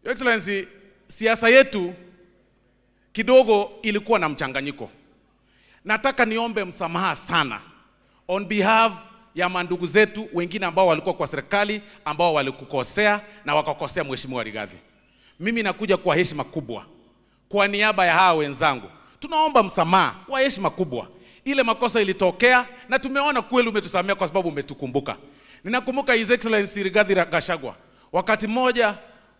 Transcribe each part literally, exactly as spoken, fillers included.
Your Excellency, siasa yetu kidogo ilikuwa na mchanganyiko. Nataka niombe msamaha sana on behalf ya mandugu zetu wengine ambao walikuwa kwa serikali, ambao walikukosea na wakakosea Mheshimiwa Rigathi. Mimi nakuja kwa heshima kubwa kwa niaba ya hao wenzangu. Tunaomba msamaha kwa heshima kubwa. Ile makosa ilitokea na tumeona kweli umetusamea kwa sababu umetukumbuka. Ninakumbuka His Excellency Rigathi Gachagua, wakati mmoja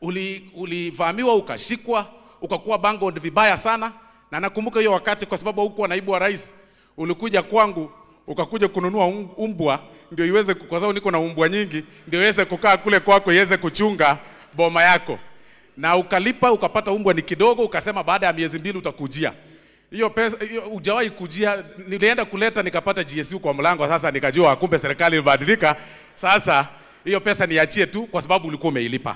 ulivamiwa, uli ukashikwa, ukakuwa bango vibaya sana, na nakumbuka hiyo wakati kwa sababu huko naibu wa rais ulikuja kwangu ukakuja kununua umbwa ndio iweze, kwa sababu niko na umbwa nyingi, ndio iweze kukaa kule kwako iweze kuchunga boma yako, na ukalipa ukapata umbwa ni kidogo, ukasema baada ya miezi mbili utakujia. Hiyo pesa hujawahi kujia. Nilienda kuleta nikapata G S U kwa mlango, sasa nikajua kumbe serikali ilibadilika. Sasa hiyo pesa niachie tu kwa sababu ulikuwa umeilipa.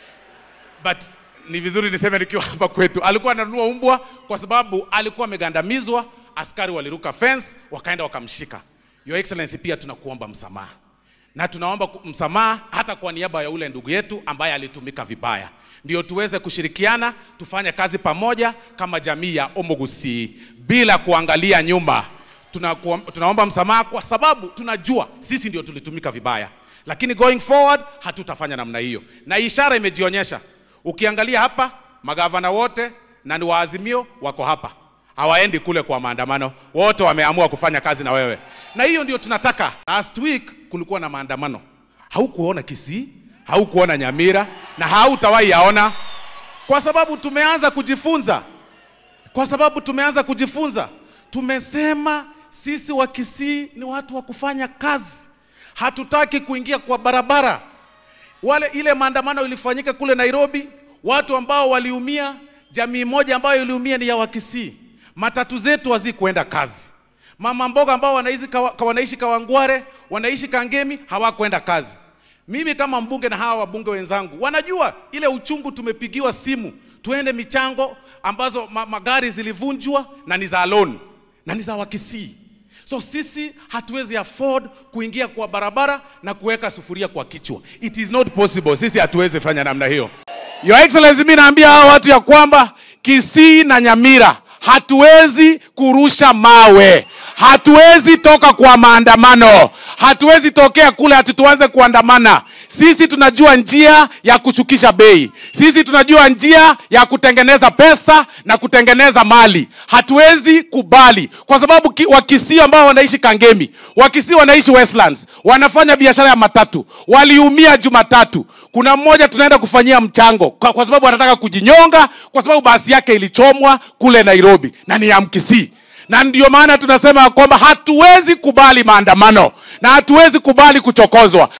But ni vizuri niseme nikiwa hapa kwetu, alikuwa ananunua umbwa kwa sababu alikuwa amegandamizwa, askari waliruka fence wakaenda wakamshika. Your Excellency, pia tunakuomba msamaha. Na tunaomba msamaha hata kwa niaba ya ule ndugu yetu ambaye alitumika vibaya. Ndio tuweze kushirikiana, tufanye kazi pamoja kama jamii ya Omogusi bila kuangalia nyuma. Tunakuom, tunaomba msamaha kwa sababu tunajua sisi ndio tulitumika vibaya. Lakini going forward hatutafanya namna hiyo. Na ishara imejionyesha. Ukiangalia hapa magavana wote na ni waazimio wako hapa. Hawaendi kule kwa maandamano. Wote wameamua kufanya kazi na wewe. Na hiyo ndio tunataka. Last week kulikuwa na maandamano. Haukuona Kisii, haukuona Nyamira, na hautawahi yaona kwa sababu tumeanza kujifunza. Kwa sababu tumeanza kujifunza. Tumesema sisi wa Kisii ni watu wa kufanya kazi. Hatutaki kuingia kwa barabara. Wale ile maandamano ilifanyika kule Nairobi, watu ambao waliumia, jamii moja ambayo iliumia ni ya Wakisii. Matatu zetu hazikuenda kazi. Mama mboga ambao wanaishi kawa, wanaishi Kawangware, wanaishi Kangemi, hawakwenda kazi. Mimi kama mbunge na hawa wabunge wenzangu wanajua ile uchungu, tumepigiwa simu tuende michango ambazo ma, magari zilivunjwa na ni za loan na ni za Wakisii. So sisi hatuwezi afford kuingia kwa barabara na kuweka sufuria kwa kichwa. It is not possible. Sisi hatuwezi fanya namna hiyo. Your Excellency, mimi naambia hao watu ya kwamba Kisii na Nyamira hatuwezi kurusha mawe. Hatuwezi toka kwa maandamano. Hatuwezi tokea kule ati tuanze kuandamana. Sisi tunajua njia ya kushukisha bei. Sisi tunajua njia ya kutengeneza pesa na kutengeneza mali. Hatuwezi kubali kwa sababu Wakisii ambao wanaishi Kangemi, Wakisii wanaishi Westlands, wanafanya biashara ya matatu, waliumia Jumatatu. Kuna mmoja tunaenda kufanyia mchango kwa, kwa sababu anataka kujinyonga kwa sababu basi yake ilichomwa kule Nairobi na ni ya Mkisii. Na ndio maana tunasema kwamba hatuwezi kubali maandamano na hatuwezi kubali kuchokozwa.